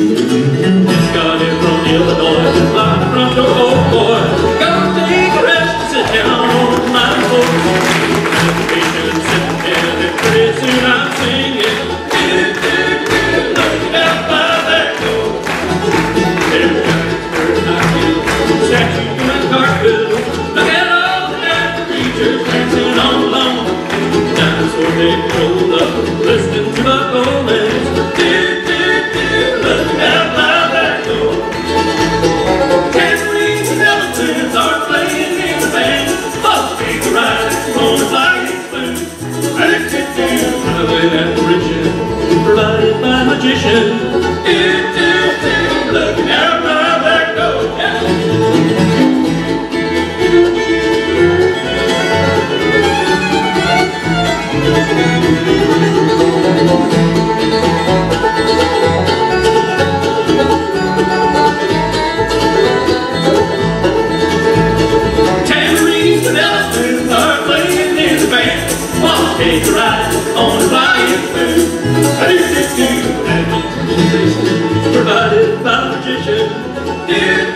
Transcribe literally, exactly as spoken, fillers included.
Just got in from Illinois, like the front door, old boy. Gonna take a rest and sit down on my porch. Reservation sitting there, and pretty soon I'm singing. Look out by that door. There's a bird I feel, statue and cartwheel. Look at all the happy creatures dancing on the lawn. Dinosaurs they roll up, listening to my romance. Look out by that door. Tambourines and elephants are playing in the band. Oh, take a ride on a flying spoon. Highway apparition provided by magician. Looking out by that door. Tambourines and elephants are playing in the band. Wanna take a ride on a flying spoon. Provided by magician.